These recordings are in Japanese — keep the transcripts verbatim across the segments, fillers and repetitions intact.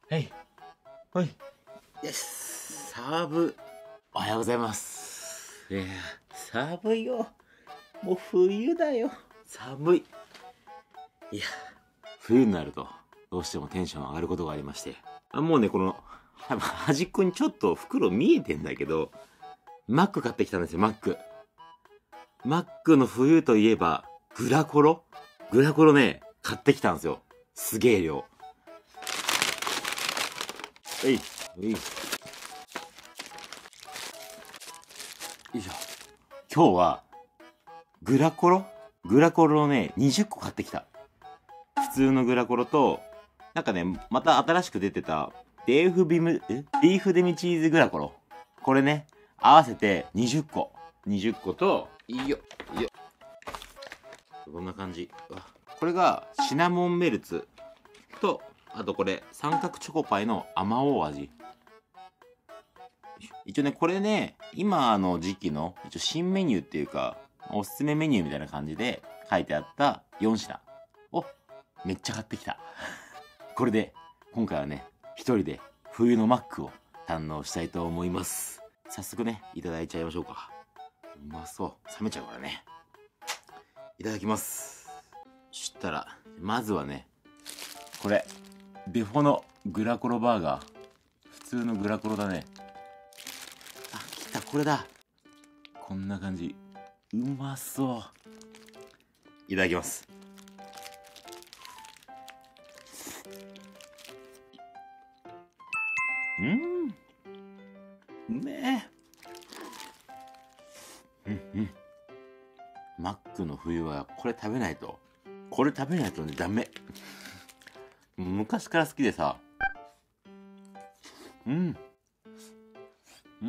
はい。はい。よし。サーブ。おはようございます。いや、寒いよ。もう冬だよ。寒い。いや、冬になると、どうしてもテンション上がることがありまして。あ、もうね、この、端っこにちょっと袋見えてんだけど、マック買ってきたんですよ、マック。マックの冬といえば、グラコログラコロね、買ってきたんですよ。すげえ量。えい、えい。よいしょ。今日は、グラコログラコロをね、にじゅっこ買ってきた。普通のグラコロと、なんかね、また新しく出てた、ビーフビム、えビーフデミチーズグラコロ。これね、合わせてにじゅっこ。にじゅっこと、いいよ、いいよ。こんな感じ。これが、シナモンメルツと、あとこれ、三角チョコパイのあまおう味。一応ね、これね、今の時期の、一応新メニューっていうか、おすすめメニューみたいな感じで書いてあったよん品をめっちゃ買ってきた。これで、今回はね、一人で冬のマックを堪能したいと思います。早速ね、いただいちゃいましょうか。うまそう。冷めちゃうからね。いただきます。そしたら、まずはね、これ、デフォのグラコロバーガー。普通のグラコロだね。あ、来た、これだ。こんな感じ。うまそう。いただきます。うん。うめえ。うんうん。マックの冬はこれ食べないと。これ食べないとね、ダメ。昔から好きでさ。うん。うん。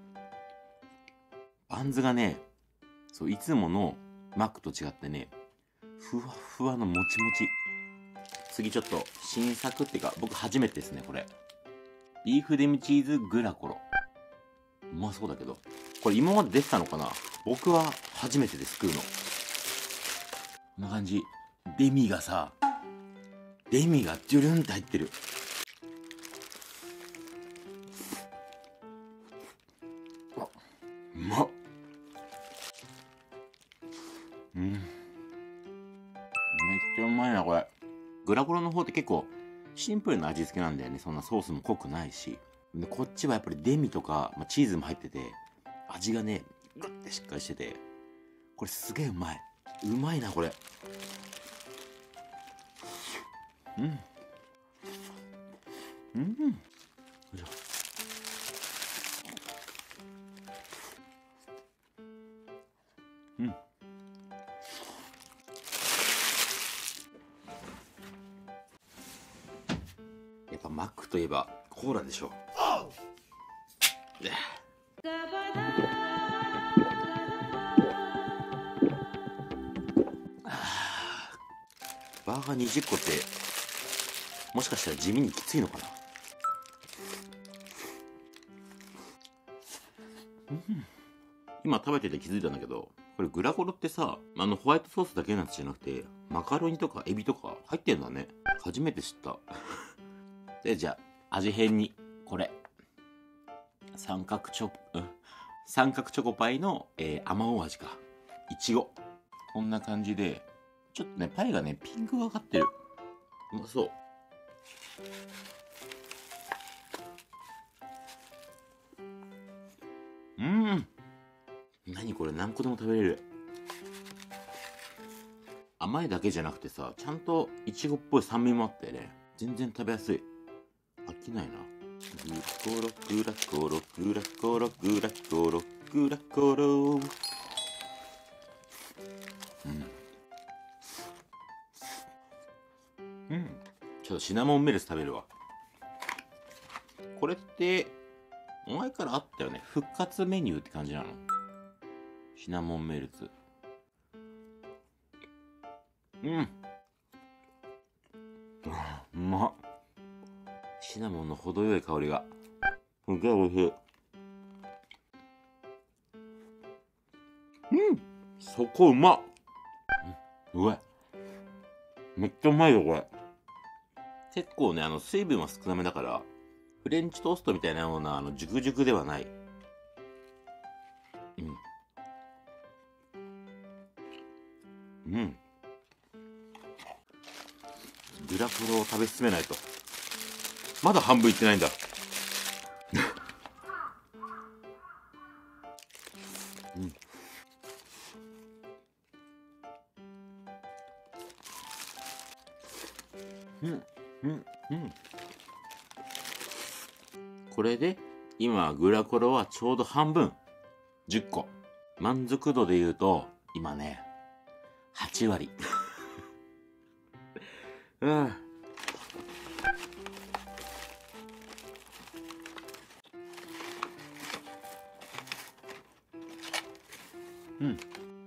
バンズがね、そう、いつものマックと違ってね、ふわふわのもちもち。次ちょっと新作っていうか、僕初めてですね、これ。ビーフデミチーズグラコロ。うまそうだけど。これ今まで出てたのかな？僕は初めてで食うの。こんな感じ。デミがさ、デミがジュルンって入ってる。うまっ。うん。めっちゃうまいな、これ。グラコロの方って結構シンプルな味付けなんだよね。そんなソースも濃くないし。で、こっちはやっぱりデミとか、まあ、チーズも入ってて、味がね、グッてしっかりしてて、これすげえうまい。うまいな、これ。うん。うん。よいしょ。うん。やっぱマックといえばコーラでしょ。バーガーにじゅっこってもしかしたら地味にきついのかな。うん、今食べてて気づいたんだけど、これグラコロってさ、あのホワイトソースだけのやつじゃなくてマカロニとかエビとか入ってんだね。初めて知ったで、じゃあ味変にこれ三角チョコ、うん、三角チョコパイの、えー、あまおう味か。いちご。こんな感じで、ちょっとね、パイがね、ピンクがかってる。うまそう。うん。何これ、何個でも食べれる。甘いだけじゃなくてさ、ちゃんといちごっぽい酸味もあってね、全然食べやすい。飽きないな。グラコロ、グラコロ、グラコロ、グラコロ、グラコロ。うん。うん。ちょっとシナモンメルス食べるわ。これって、前からあったよね。復活メニューって感じなの？シナモンメルツ。うん。うまっ。シナモンの程よい香りが。すげえ美味しい。うん。そこうまっ。うわ。めっちゃうまいよ、これ。 結構ね、あの、水分は少なめだから、フレンチトーストみたいなような、あの、ジュクジュクではない。うん。うん。グラコロを食べ進めないと。まだ半分いってないんだ。うん。うん。うん。うん。これで、今、グラコロはちょうど半分。じゅっこ。満足度で言うと、今ね、はち割。うん。うん。うん。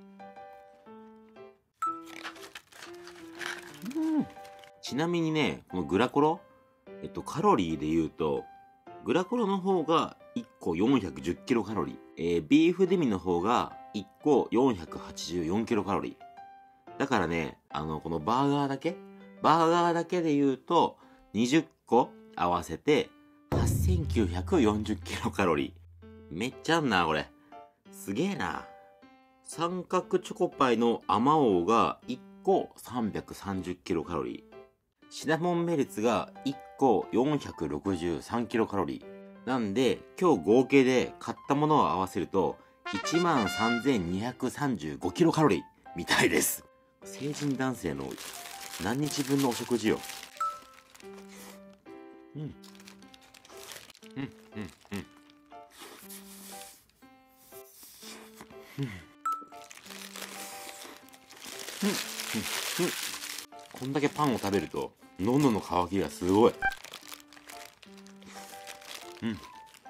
ちなみにね、このグラコロ、えっと、カロリーで言うと、グラコロの方がいっこよんひゃくじゅっキロカロリー。えー、ビーフデミの方がいっこよんひゃくはちじゅうよんキロカロリー。だからね、あの、このバーガーだけバーガーだけで言うと、にじゅっこ合わせてはっせんきゅうひゃくよんじゅうキロカロリー。めっちゃあんな、これ。すげえな。三角チョコパイのアマオがいっこさんびゃくさんじゅうキロカロリー。シナモンメルツがいっこよんひゃくろくじゅうさんキロカロリー。なんで、今日合計で買ったものを合わせると、いちまんさんぜんにひゃくさんじゅうごキロカロリーみたいです。成人男性の何日分のお食事よ。うん。うん、うん、うん。うん。うん。うん。うん。こんだけパンを食べると、喉の渇きがすごい。うん。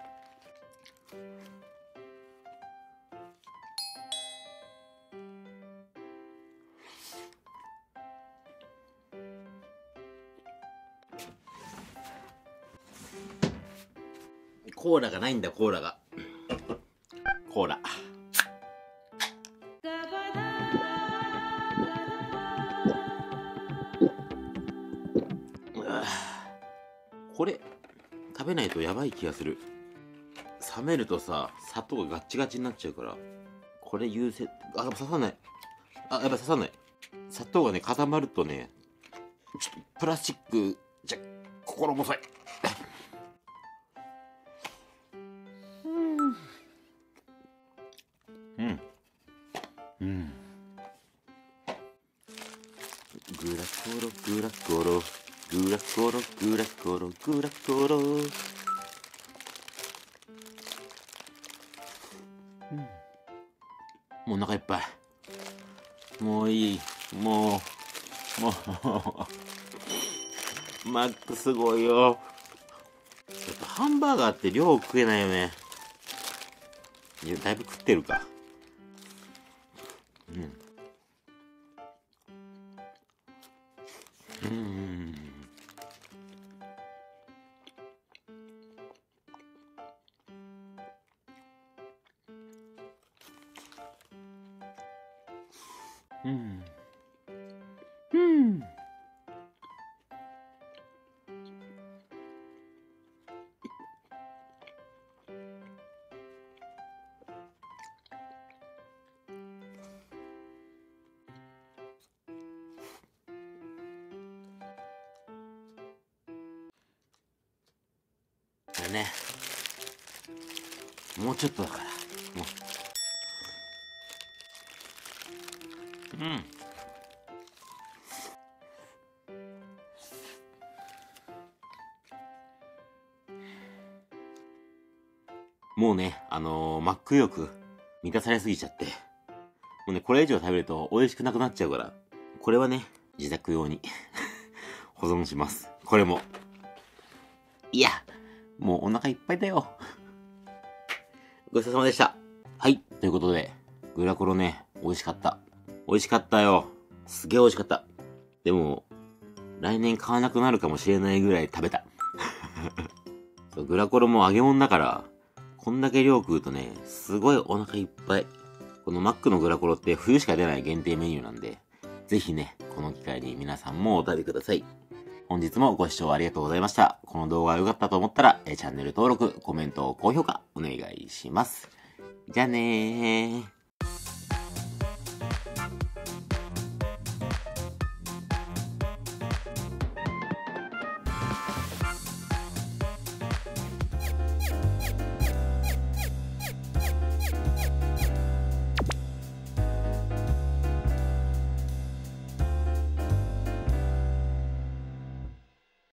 コーラがないんだ、コーラが。コーラ。これ、食べないとやばい気がする。冷めるとさ、砂糖がガッチガチになっちゃうから。これ優先、あ、刺さない。あ、やっぱ刺さない。砂糖がね、固まるとね、ちょっとプラスチック、じゃ、心細い。うん。うん。グラコロ、グラコロ、グラコロ、グラコロ、グラコロ。うん。もうお腹いっぱい。もういい。もう、もう、マックすごいよ。やっぱハンバーガーって量食えないよね。いや、だいぶ食ってるか。うん。うん。うん。うん。これね、もうちょっとだから。もう。うん。もうね、あのー、マック欲満たされすぎちゃって。もうね、これ以上食べると美味しくなくなっちゃうから。これはね、自宅用に保存します。これも。いや、もうお腹いっぱいだよ。ごちそうさまでした。はい、ということで、グラコロね、美味しかった。美味しかったよ。すげえ美味しかった。でも、来年買わなくなるかもしれないぐらい食べた。そう、グラコロも揚げ物だから、こんだけ量食うとね、すごいお腹いっぱい。このマックのグラコロって冬しか出ない限定メニューなんで、ぜひね、この機会に皆さんもお食べください。 本日もご視聴ありがとうございました。この動画が良かったと思ったら、チャンネル登録、コメント、高評価お願いします。じゃあねー。